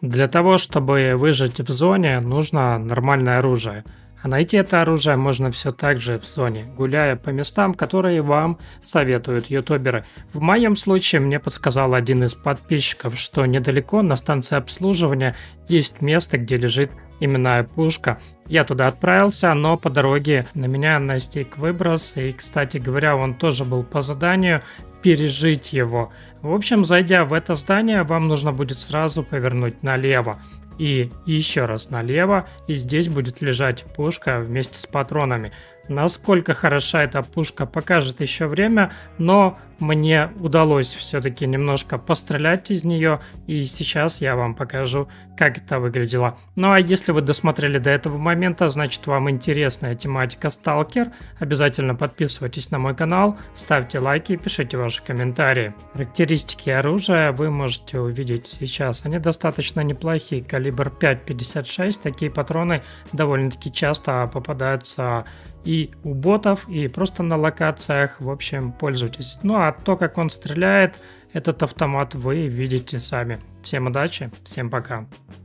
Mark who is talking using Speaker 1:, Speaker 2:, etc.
Speaker 1: Для того, чтобы выжить в зоне, нужно нормальное оружие. А найти это оружие можно все так же в зоне, гуляя по местам, которые вам советуют ютуберы. В моем случае мне подсказал один из подписчиков, что недалеко на станции обслуживания есть место, где лежит именная пушка. Я туда отправился, но по дороге на меня настиг выброс, и, кстати говоря, он тоже был по заданию пережить его. В общем, зайдя в это здание, вам нужно будет сразу повернуть налево. И еще раз налево, и здесь будет лежать пушка вместе с патронами. Насколько хороша эта пушка, покажет еще время, но мне удалось все-таки немножко пострелять из нее, и сейчас я вам покажу, как это выглядело. Ну а если вы досмотрели до этого момента, значит вам интересная тематика Сталкер. Обязательно подписывайтесь на мой канал, ставьте лайки и пишите ваши комментарии. Характеристики оружия вы можете увидеть сейчас. Они достаточно неплохие. Калибр 5,56. Такие патроны довольно-таки часто попадаются и у ботов, и просто на локациях. В общем, пользуйтесь. Ну а то, как он стреляет, этот автомат вы видите сами. Всем удачи, всем пока.